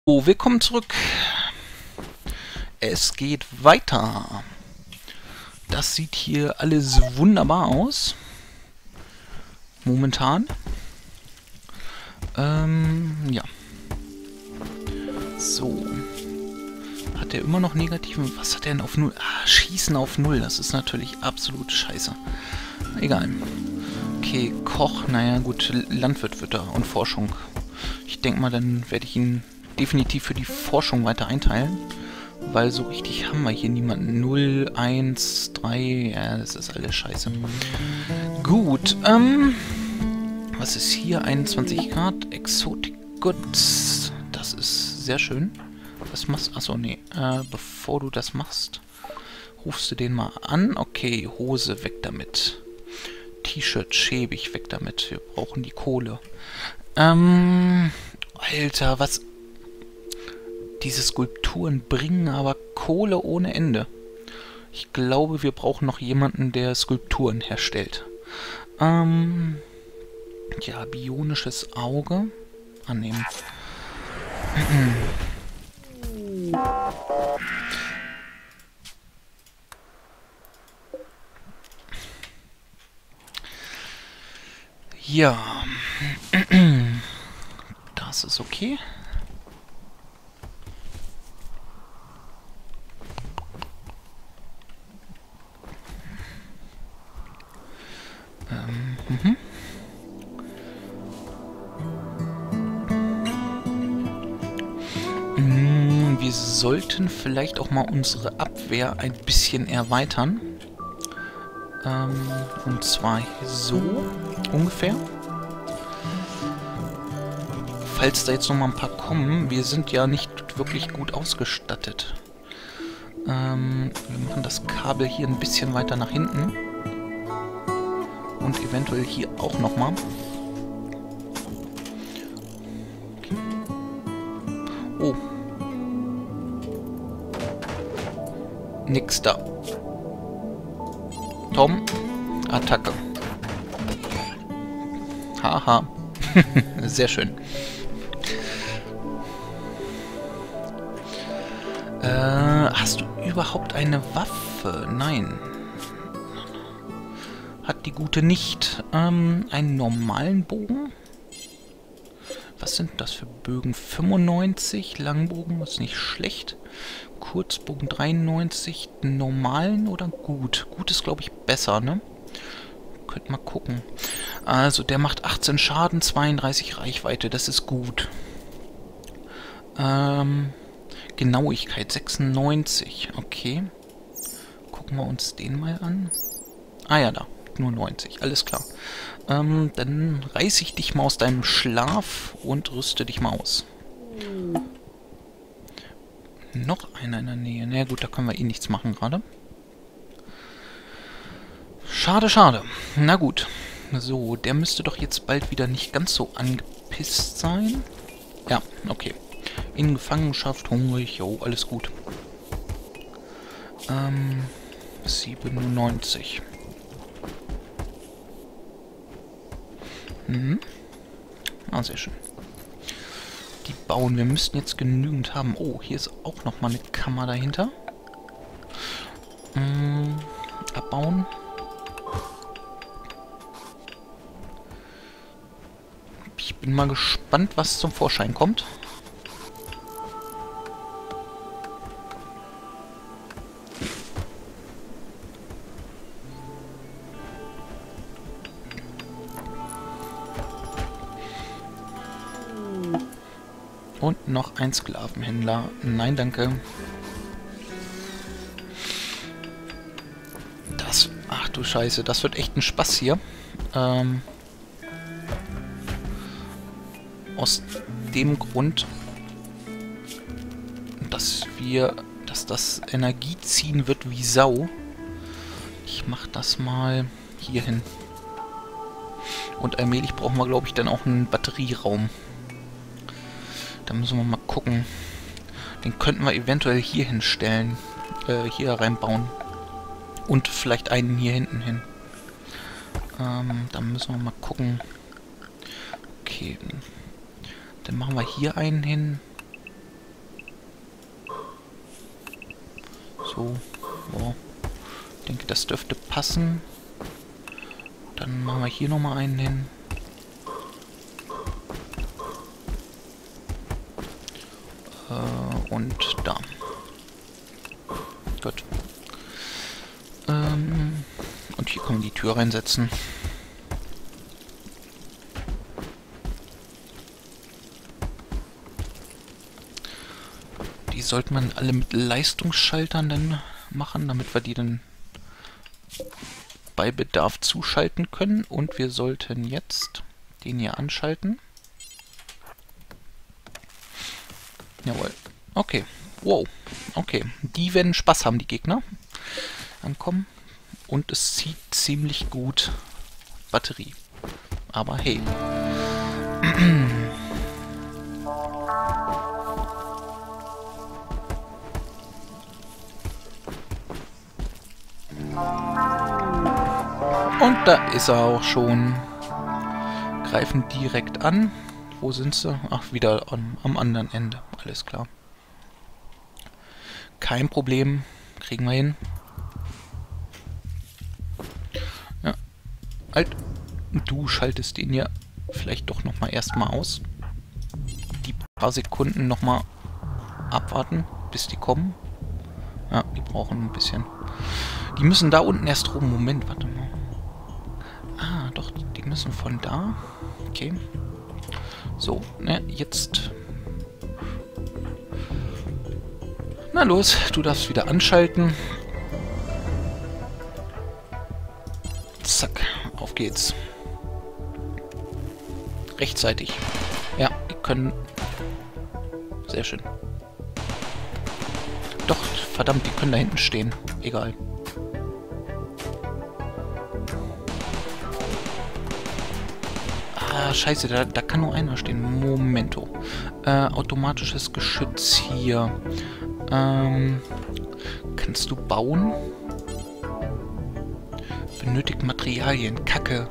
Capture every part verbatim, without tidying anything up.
Oh, willkommen zurück. Es geht weiter. Das sieht hier alles wunderbar aus. Momentan. Ähm, ja. So. Hat er immer noch negativen... Was hat er denn auf null? Ah, Schießen auf null. Das ist natürlich absolut scheiße. Egal. Okay, Koch. Naja, gut. Landwirt wird er und Forschung. Ich denke mal, dann werde ich ihn definitiv für die Forschung weiter einteilen. Weil so richtig haben wir hier niemanden. null, eins, drei, ja, das ist alles scheiße. Gut, ähm, was ist hier? einundzwanzig Grad, Exotic Goods. Das ist sehr schön. Was machst du? Achso, nee. Äh, bevor du das machst, rufst du den mal an. Okay, Hose, weg damit. T-Shirt, schäbig, weg damit. Wir brauchen die Kohle. Ähm, Alter, was... Diese Skulpturen bringen aber Kohle ohne Ende. Ich glaube, wir brauchen noch jemanden, der Skulpturen herstellt. Ähm, ja, bionisches Auge. Annehmen. Ja. Das ist okay. Ähm, mhm. Wir sollten vielleicht auch mal unsere Abwehr ein bisschen erweitern. Ähm, und zwar so ungefähr. Falls da jetzt noch mal ein paar kommen, wir sind ja nicht wirklich gut ausgestattet. Ähm, wir machen das Kabel hier ein bisschen weiter nach hinten. Und eventuell hier auch nochmal. Okay. Oh. Nix da. Tom, Attacke. Haha. Sehr schön. Äh, hast du überhaupt eine Waffe? Nein. Hat die gute nicht. Ähm, einen normalen Bogen? Was sind das für Bögen? fünfundneunzig, Langbogen, ist nicht schlecht. Kurzbogen dreiundneunzig, normalen oder gut? Gut ist, glaube ich, besser, ne? Könnt mal gucken. Also, der macht achtzehn Schaden, zweiunddreißig Reichweite, das ist gut. Ähm, Genauigkeit sechsundneunzig, okay. Gucken wir uns den mal an. Ah ja, da. Nur neunzig, alles klar. Ähm, dann reiße ich dich mal aus deinem Schlaf und rüste dich mal aus. Noch einer in der Nähe. Na gut, da können wir eh nichts machen gerade. Schade, schade. Na gut. So, der müsste doch jetzt bald wieder nicht ganz so angepisst sein. Ja, okay. In Gefangenschaft, hungrig, jo, alles gut. Ähm, siebenundneunzig. Mhm. Ah, sehr schön. Die bauen. Wir müssten jetzt genügend haben. Oh, hier ist auch noch mal eine Kammer dahinter. Mhm. Abbauen. Ich bin mal gespannt, was zum Vorschein kommt. Und noch ein Sklavenhändler. Nein, danke. Das... Ach du Scheiße, das wird echt ein Spaß hier. Ähm, aus dem Grund, dass wir... dass das Energie ziehen wird wie Sau. Ich mach das mal hier hin. Und allmählich brauchen wir, glaube ich, dann auch einen Batterieraum. Da müssen wir mal gucken. Den könnten wir eventuell hier hinstellen. Äh, hier reinbauen. Und vielleicht einen hier hinten hin. Ähm, da müssen wir mal gucken. Okay. Dann machen wir hier einen hin. So. Wow. Ich denke, das dürfte passen. Dann machen wir hier nochmal einen hin. Äh, und da. Gut. Ähm, und hier können wir die Tür reinsetzen. Die sollte man alle mit Leistungsschaltern dann machen, damit wir die dann bei Bedarf zuschalten können. Und wir sollten jetzt den hier anschalten. Jawohl. Okay. Wow. Okay. Die werden Spaß haben, die Gegner. Ankommen. Und es zieht ziemlich gut Batterie. Aber hey. Und da ist er auch schon. Greifen direkt an. Wo sind sie? Ach, wieder am, am anderen Ende. Alles klar. Kein Problem. Kriegen wir hin. Ja. Halt. Du schaltest den ja vielleicht doch nochmal erstmal aus. Die paar Sekunden nochmal abwarten, bis die kommen. Ja, die brauchen ein bisschen. Die müssen da unten erst rum. Moment, warte mal. Ah, doch, die müssen von da. Okay. So, ne, jetzt. Na los, du darfst wieder anschalten. Zack, auf geht's. Rechtzeitig. Ja, die können... Sehr schön. Doch, verdammt, die können da hinten stehen. Egal. Ah, scheiße, da, da kann nur einer stehen. Momento. Äh, automatisches Geschütz hier. Ähm, kannst du bauen? Benötigt Materialien. Kacke.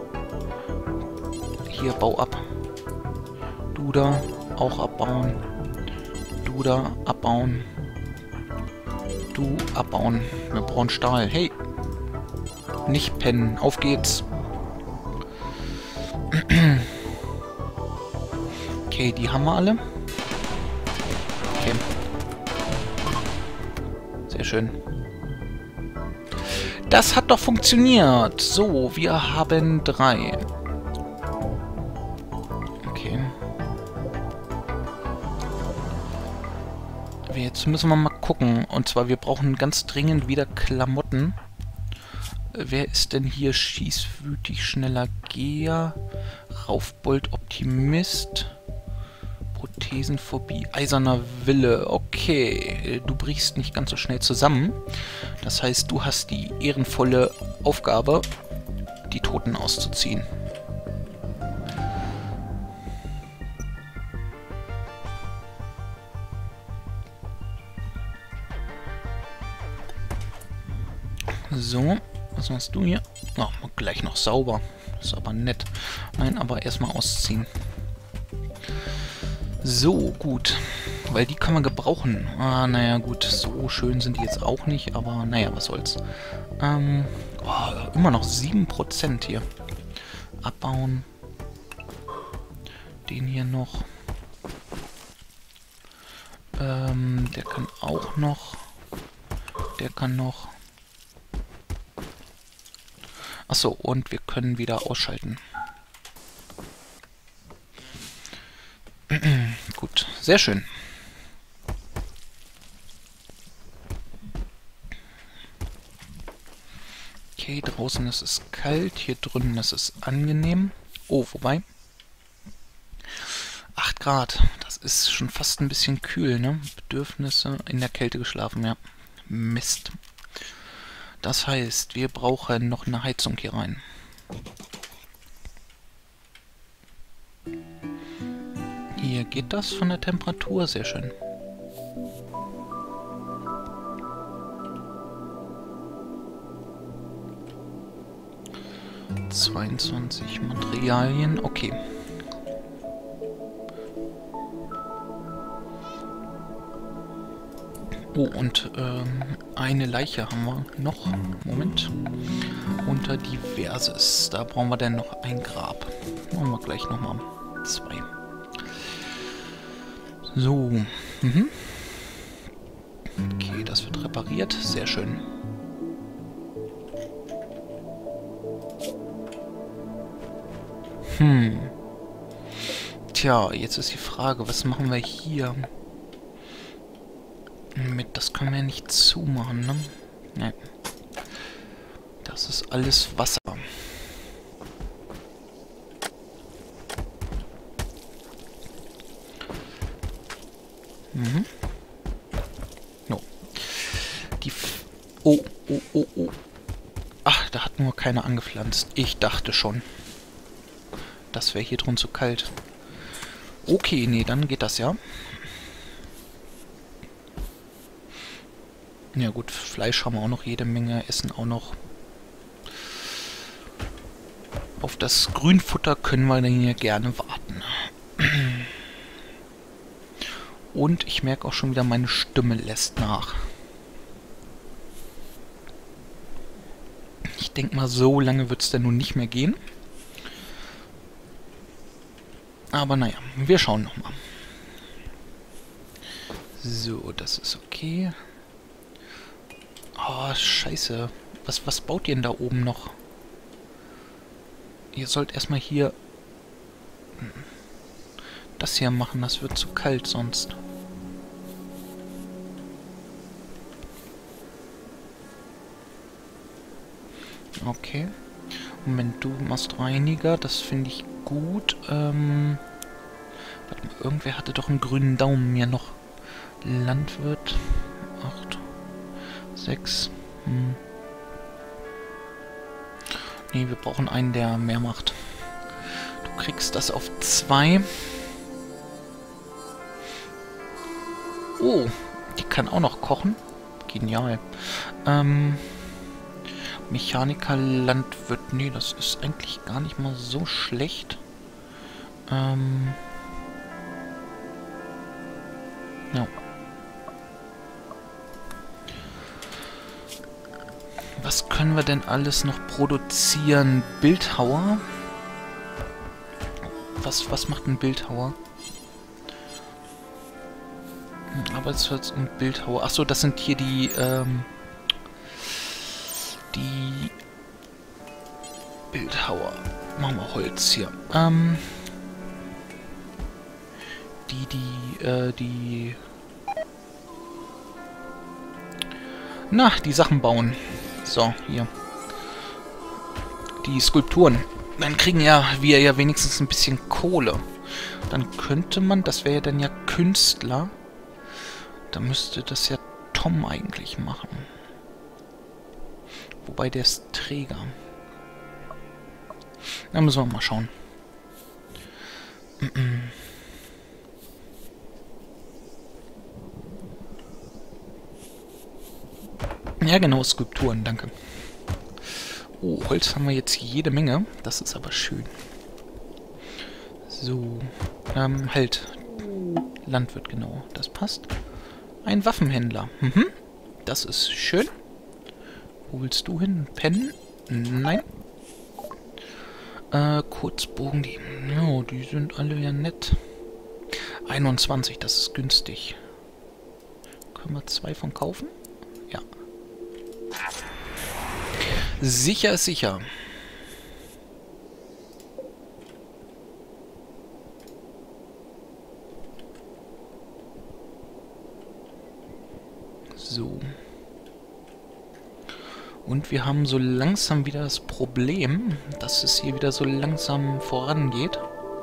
Hier, bau ab. Du da, auch abbauen. Du da, abbauen. Du, abbauen. Wir brauchen Stahl. Hey. Nicht pennen. Auf geht's. Okay, die haben wir alle. Okay. Sehr schön. Das hat doch funktioniert. So, wir haben drei. Okay. Jetzt müssen wir mal gucken. Und zwar, wir brauchen ganz dringend wieder Klamotten. Wer ist denn hier schießwütig, schneller Geher, Raufbold, Optimist, Prothesenphobie, eiserner Wille. Okay, du brichst nicht ganz so schnell zusammen. Das heißt, du hast die ehrenvolle Aufgabe, die Toten auszuziehen. So. Was machst du hier? Oh, gleich noch sauber. Das ist aber nett. Nein, aber erstmal ausziehen. So, gut. Weil die kann man gebrauchen. Ah, naja, gut. So schön sind die jetzt auch nicht, aber naja, was soll's. Ähm, oh, immer noch sieben Prozent hier. Abbauen. Den hier noch. Ähm, der kann auch noch. Der kann noch. Achso, und wir können wieder ausschalten. Gut, sehr schön. Okay, draußen ist es kalt, hier drinnen ist es angenehm. Oh, wobei. acht Grad, das ist schon fast ein bisschen kühl, ne? Bedürfnisse in der Kälte geschlafen, ja. Mist. Das heißt, wir brauchen noch eine Heizung hier rein. Hier geht das von der Temperatur, sehr schön. zweiundzwanzig Materialien, okay. Oh, und ähm, eine Leiche haben wir noch. Moment. Unter Diverses. Da brauchen wir dann noch ein Grab. Machen wir gleich nochmal zwei. So. Mhm. Okay, das wird repariert. Sehr schön. Hm. Tja, jetzt ist die Frage, was machen wir hier? Mit, das können wir nicht zumachen, ne? Nein. Das ist alles Wasser. Mhm. No. Die F Oh, oh, oh, oh. Ach, da hat nur keiner angepflanzt. Ich dachte schon. Das wäre hier drin zu kalt. Okay, nee, dann geht das ja. Ja gut, Fleisch haben wir auch noch jede Menge, Essen auch noch. Auf das Grünfutter können wir dann hier gerne warten. Und ich merke auch schon wieder, meine Stimme lässt nach. Ich denke mal, so lange wird es denn nun nicht mehr gehen. Aber naja, wir schauen nochmal. So, das ist okay. Oh, scheiße. Was, was baut ihr denn da oben noch? Ihr sollt erstmal hier das hier machen. Das wird zu kalt sonst. Okay. Moment, du machst Reiniger. Das finde ich gut. Ähm, warte mal, irgendwer hatte doch einen grünen Daumen mir noch. Landwirt. acht. sechs. Hm. Nee, wir brauchen einen, der mehr macht. Du kriegst das auf zwei. Oh, die kann auch noch kochen. Genial. Ähm, Mechaniker, Landwirt. Nee, das ist eigentlich gar nicht mal so schlecht. Ähm, ja. Was können wir denn alles noch produzieren? Bildhauer? Was, was macht ein Bildhauer? Arbeitsplatz und Bildhauer. Achso, das sind hier die, ähm, die Bildhauer. Machen wir Holz hier. Ähm, die, die, äh, die... Na, die Sachen bauen. So, hier. Die Skulpturen. Dann kriegen ja wir ja wenigstens ein bisschen Kohle. Dann könnte man, das wäre ja dann ja Künstler. Da müsste das ja Tom eigentlich machen. Wobei der ist Träger. Da müssen wir mal schauen. Ja genau, Skulpturen, danke. Oh, Holz haben wir jetzt jede Menge. Das ist aber schön. So. Ähm, halt. Landwirt, genau. Das passt. Ein Waffenhändler. Mhm. Das ist schön. Wo willst du hin? Pennen? Nein. Äh, Kurzbogen, die... Ja, die sind alle ja nett. einundzwanzig, das ist günstig. Können wir zwei von kaufen? Ja. Sicher ist sicher. So. Und wir haben so langsam wieder das Problem, dass es hier wieder so langsam vorangeht.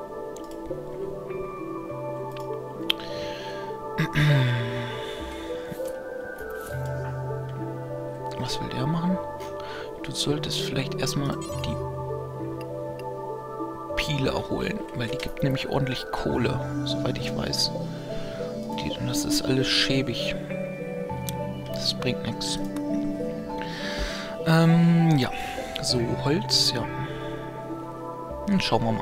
Was will der machen? Du solltest vielleicht erstmal die Pile erholen, weil die gibt nämlich ordentlich Kohle, soweit ich weiß. Die, das ist alles schäbig. Das bringt nichts. Ähm, ja. So, Holz, ja. Dann schauen wir mal.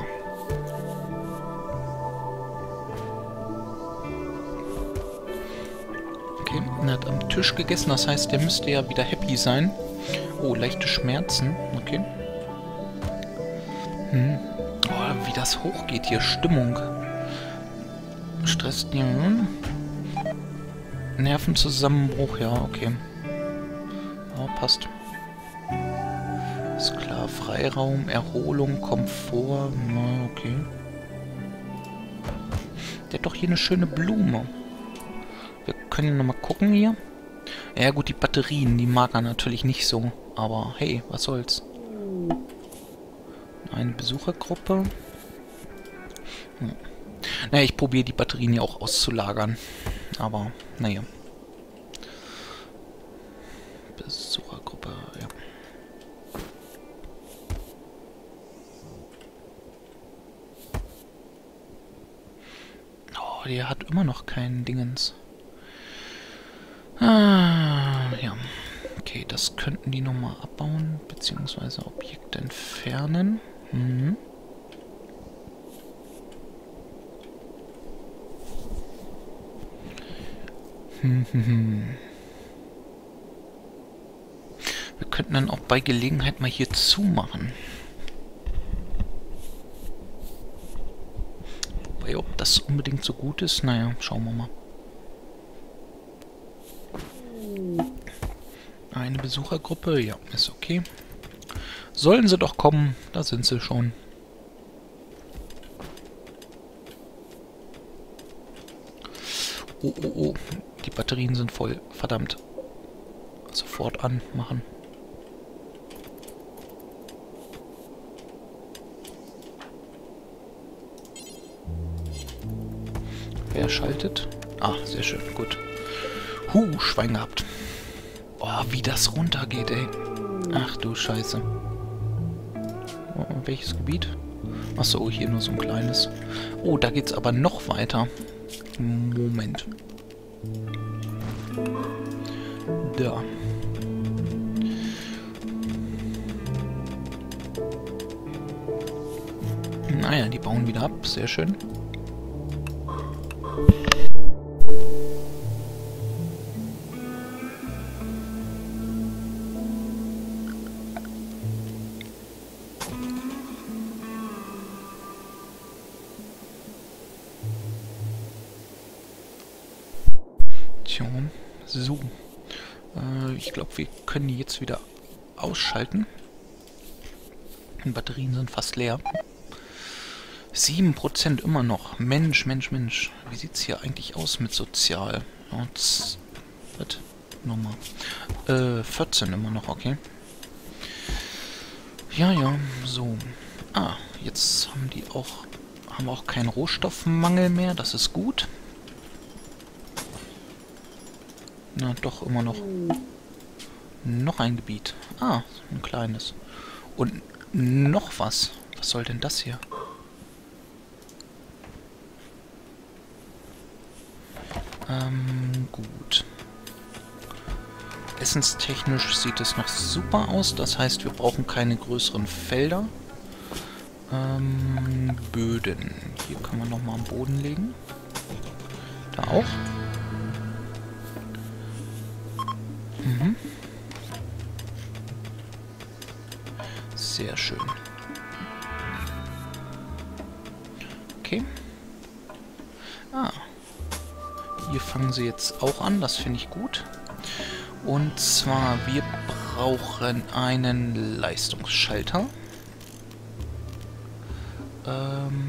Okay, Okay, er hat am Tisch gegessen, das heißt, der müsste ja wieder happy sein. Oh, leichte Schmerzen, okay. Hm. Oh, wie das hochgeht hier, Stimmung. Stresst, ja. Nervenzusammenbruch, ja, okay. Ja, passt. Ist klar, Freiraum, Erholung, Komfort, na, okay. Der hat doch hier eine schöne Blume. Wir können nochmal gucken hier. Ja gut, die Batterien, die mag er natürlich nicht so. Aber hey, was soll's. Eine Besuchergruppe. Hm. Naja, ich probiere die Batterien ja auch auszulagern. Aber, naja. Besuchergruppe, ja. Oh, der hat immer noch keinen Dingens. Ah, ja. Okay, das könnten die nochmal abbauen, beziehungsweise Objekte entfernen. Mhm. Hm, hm, hm. Wir könnten dann auch bei Gelegenheit mal hier zumachen. Wobei, ob das unbedingt so gut ist, naja, schauen wir mal. Eine Besuchergruppe, ja, ist okay. Sollen sie doch kommen, da sind sie schon. Oh, oh, oh, die Batterien sind voll, verdammt. Sofort anmachen. Wer schaltet? Ah, sehr schön, gut. Huh, Schwein gehabt. Oh, wie das runtergeht, ey. Ach du Scheiße. Oh, welches Gebiet? Achso, hier nur so ein kleines. Oh, da geht's aber noch weiter. Moment. Da. Naja, die bauen wieder ab. Sehr schön. Tja, so. Äh, ich glaube, wir können die jetzt wieder ausschalten. Die Batterien sind fast leer. sieben Prozent immer noch. Mensch, Mensch, Mensch. Wie sieht es hier eigentlich aus mit Sozial? Was? Nochmal. Äh, vierzehn immer noch, okay. Ja, ja, so. Ah, jetzt haben die auch, haben wir auch keinen Rohstoffmangel mehr. Das ist gut. Na, doch, immer noch. Noch ein Gebiet. Ah, ein kleines. Und noch was. Was soll denn das hier? Ähm, gut. Essenstechnisch sieht es noch super aus. Das heißt, wir brauchen keine größeren Felder. Ähm, Böden. Hier können wir nochmal am Boden legen. Da auch. Mhm. Sehr schön. Okay. Ah. Hier fangen sie jetzt auch an. Das finde ich gut. Und zwar, wir brauchen einen Leistungsschalter. Ähm,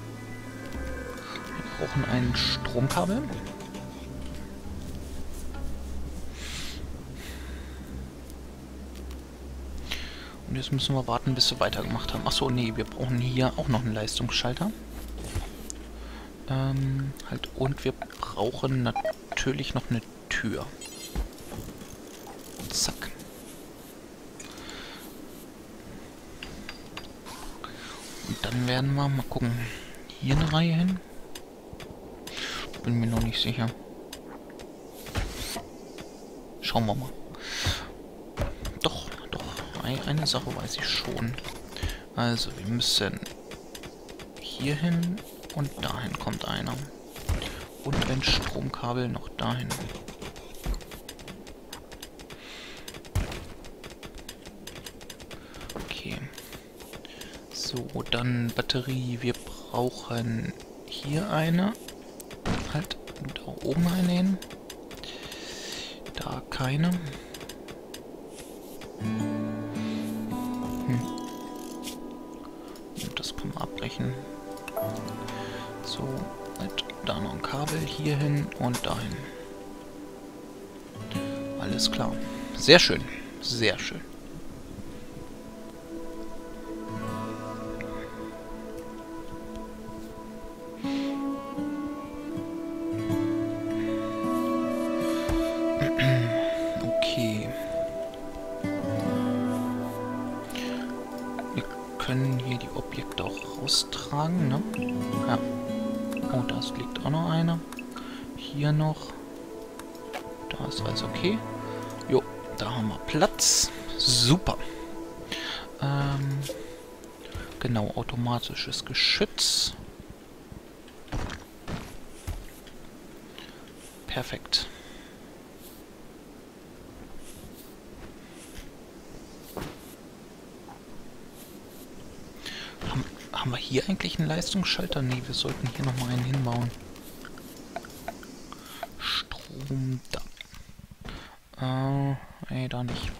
wir brauchen ein Stromkabel. Und jetzt müssen wir warten, bis sie weitergemacht haben. Achso, nee, wir brauchen hier auch noch einen Leistungsschalter. Ähm, halt, und wir brauchen natürlich noch eine Tür. Zack. Und dann werden wir mal gucken. Hier eine Reihe hin. Bin mir noch nicht sicher. Schauen wir mal. Doch, doch. Eine Sache weiß ich schon. Also, wir müssen hier hin und dahin kommt einer. Und ein Stromkabel noch dahin. So, dann Batterie. Wir brauchen hier eine. Halt, da oben eine hin. Da keine. Hm. Das können wir abbrechen. So, halt, da noch ein Kabel hier hin und dahin. Alles klar. Sehr schön. Sehr schön. Okay. Wir können hier die Objekte auch raustragen, ne? Ja. Oh, da liegt auch noch einer. Hier noch. Da ist alles okay. Jo, da haben wir Platz. Super. Ähm, genau, automatisches Geschütz. Perfekt. Haben, haben wir hier eigentlich einen Leistungsschalter? Nee, wir sollten hier nochmal einen hinbauen. Strom da. Äh, nee, da nicht.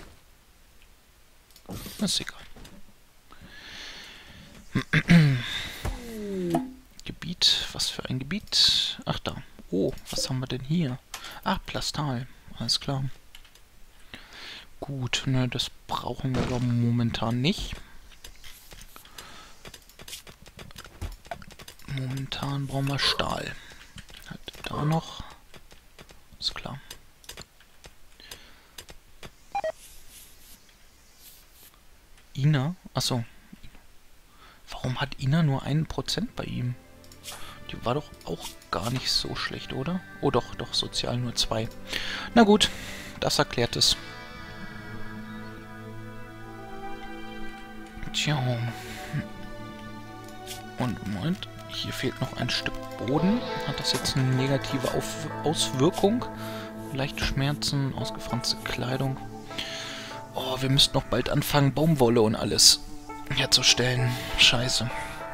Ist egal. Gebiet, was für ein Gebiet? Ach da. Oh, was haben wir denn hier? Ach, Plastal. Alles klar. Gut, ne, das brauchen wir aber momentan nicht. Momentan brauchen wir Stahl. Halt da noch. Ist klar. Ina? Achso. Warum hat Ina nur ein Prozent bei ihm? Die war doch auch gar nicht so schlecht, oder? Oh doch, doch, sozial nur zwei. Na gut, das erklärt es. Tja. Und Moment, hier fehlt noch ein Stück Boden. Hat das jetzt eine negative Auf Auswirkung? Leichte Schmerzen, ausgefranste Kleidung. Oh, wir müssten noch bald anfangen, Baumwolle und alles herzustellen. Scheiße.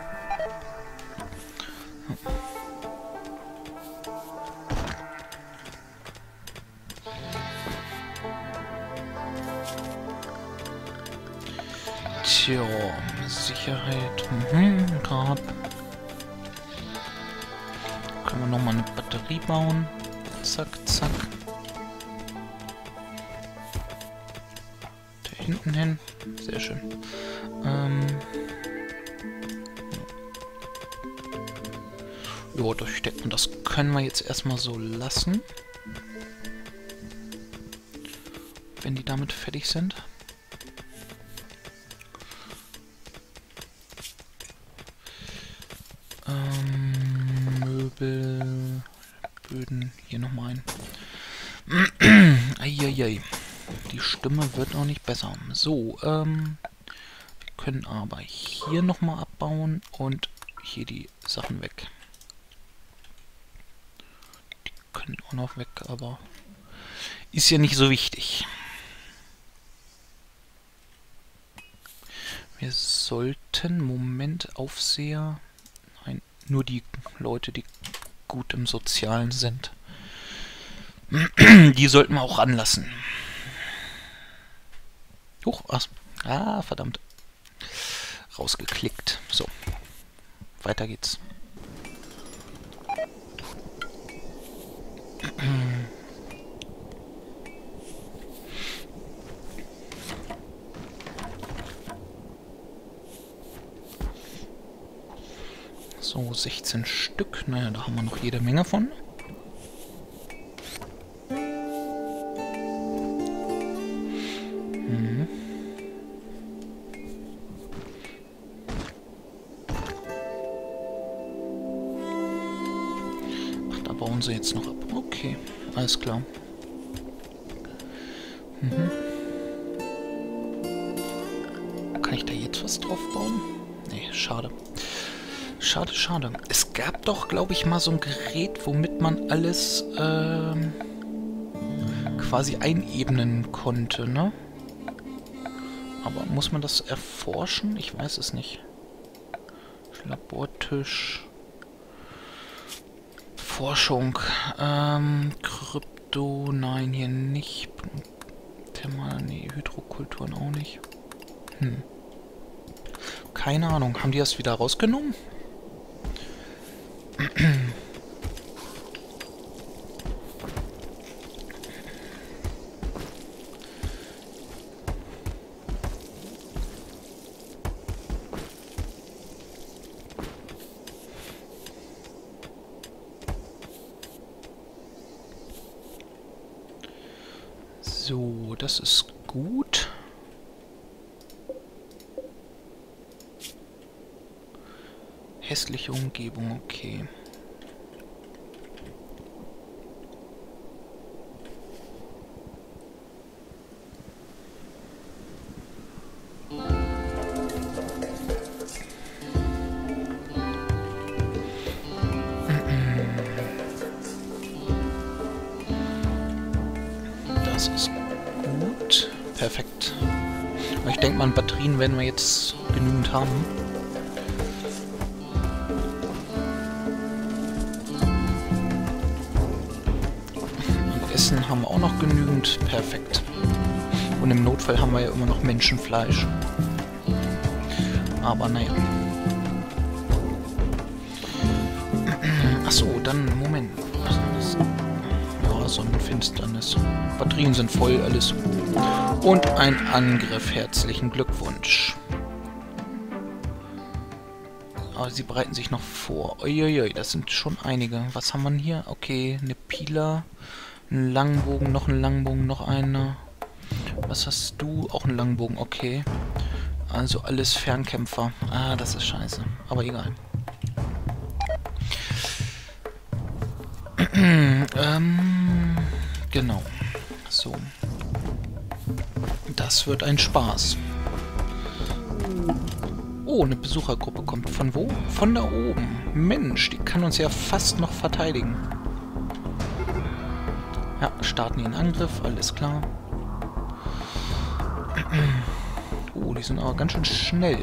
Tja, Sicherheit. Mhm, Grab. Können wir nochmal eine Batterie bauen. Zack, zack. Da hinten hin. Sehr schön. Ähm. Jo, durchstecken. Das können wir jetzt erstmal so lassen. Wenn die damit fertig sind. Ähm, Möbel, Böden, hier nochmal ein. Eieiei. Die Stimme wird noch nicht besser. So, ähm, wir können aber hier nochmal abbauen und hier die Sachen weg. Die können auch noch weg, aber ist ja nicht so wichtig. Wir sollten, Moment, Aufseher... Nein, nur die Leute, die gut im Sozialen sind. Die sollten wir auch ranlassen. Huch, was? Ah, verdammt. Rausgeklickt. So. Weiter geht's. So, sechzehn Stück. Naja, da haben wir noch jede Menge von. Mhm. Ach, da bauen sie jetzt noch ab. Okay, alles klar. Mhm. Kann ich da jetzt was drauf bauen? Nee, schade. Schade, schade. Es gab doch, glaube ich, mal so ein Gerät, womit man alles ähm, quasi einebnen konnte, ne? Aber muss man das erforschen? Ich weiß es nicht. Labortisch. Forschung. Ähm, Krypto, nein, hier nicht. Thermal, nee, Hydrokulturen auch nicht. Hm. Keine Ahnung. Haben die das wieder rausgenommen? So, das ist gut. Hässliche Umgebung, okay. Das ist gut. Perfekt. Aber ich denke mal, Batterien werden wir jetzt genügend haben. Und Essen haben wir auch noch genügend. Perfekt. Und im Notfall haben wir ja immer noch Menschenfleisch. Aber naja. Achso, dann, Moment. Ja, Sonnenfinsternis. Batterien sind voll, alles. Und ein Angriff. Herzlichen Glückwunsch. Aber sie bereiten sich noch vor. Uiuiui, das sind schon einige. Was haben wir denn hier? Okay, eine Pila, ein Langbogen, noch ein Langbogen, noch einer. Was hast du? Auch ein Langbogen, okay. Also alles Fernkämpfer. Ah, das ist scheiße. Aber egal. ähm, genau. So. Das wird ein Spaß. Oh, eine Besuchergruppe kommt. Von wo? Von da oben. Mensch, die kann uns ja fast noch verteidigen. Ja, starten ihren Angriff, alles klar. Oh, die sind aber ganz schön schnell.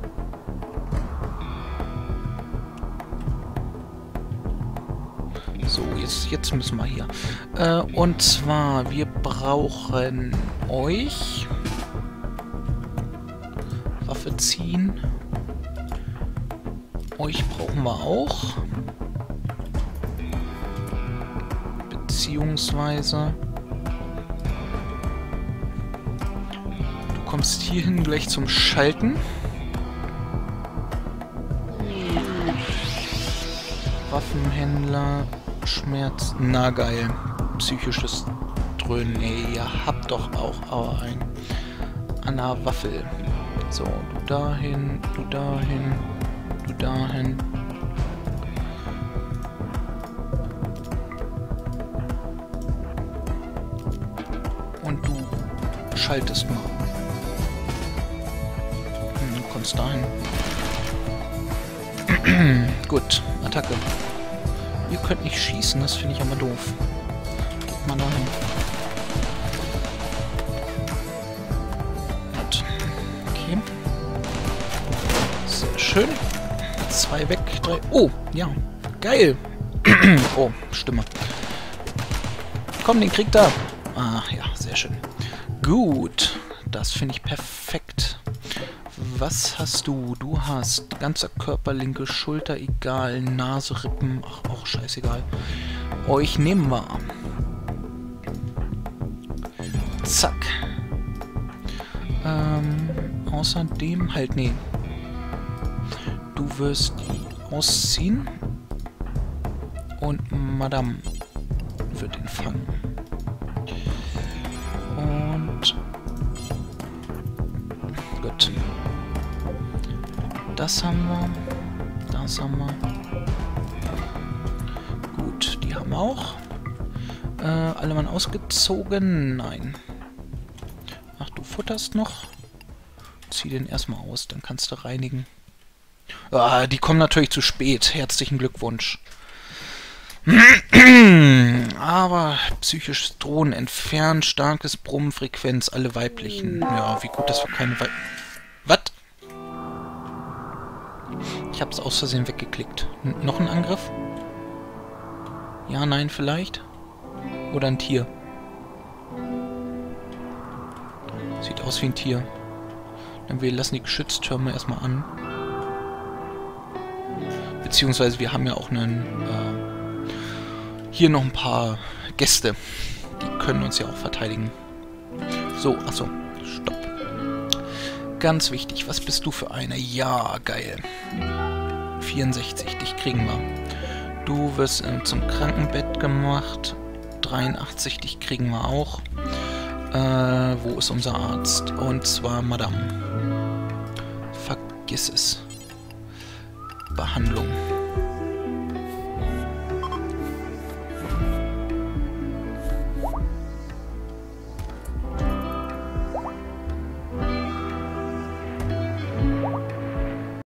So, jetzt, jetzt müssen wir hier. Äh, und zwar, wir brauchen euch. Waffe ziehen. Euch brauchen wir auch. Beziehungsweise... Du kommst hierhin gleich zum Schalten. Waffenhändler... Schmerz... Na geil. Psychisches Dröhnen. Ey, ihr habt doch auch aber ein... Anna Waffel. So, du dahin, du dahin, du dahin. Und du schaltest mal. Hm, du kommst dahin. Gut, Attacke. Ihr könnt nicht schießen, das finde ich aber doof. Geht mal dahin. Schön. Zwei weg, drei. Oh, ja. Geil. Oh, Stimme. Komm, den kriegt er. Ach ja, sehr schön. Gut. Das finde ich perfekt. Was hast du? Du hast ganzer Körper, linke Schulter, egal. Nase, Rippen. Ach, auch scheißegal. Euch nehmen wir. Zack. Ähm, außerdem halt, nee. Du wirst ausziehen und Madame wird ihn fangen. Und gut. Das haben wir. Das haben wir. Gut, die haben wir auch. Äh, alle Mann ausgezogen? Nein. Ach, du futterst noch. Zieh den erstmal aus, dann kannst du reinigen. Ah, die kommen natürlich zu spät. Herzlichen Glückwunsch. Aber psychisches Drohnen entfernt, starkes Brummen, Frequenz, alle weiblichen. Ja, wie gut, dass wir keine Weib... Was? Ich habe es aus Versehen weggeklickt. N noch ein Angriff? Ja, nein, vielleicht? Oder ein Tier? Sieht aus wie ein Tier. Dann wir lassen die Geschütztürme erstmal an. Beziehungsweise wir haben ja auch einen... Äh, hier noch ein paar Gäste. Die können uns ja auch verteidigen. So, achso. Stopp. Ganz wichtig, was bist du für eine? Ja, geil. vierundsechzig, dich kriegen wir. Du wirst äh, zum Krankenbett gemacht. dreiundachtzig, dich kriegen wir auch. Äh, wo ist unser Arzt? Und zwar Madame. Vergiss es. Behandlung.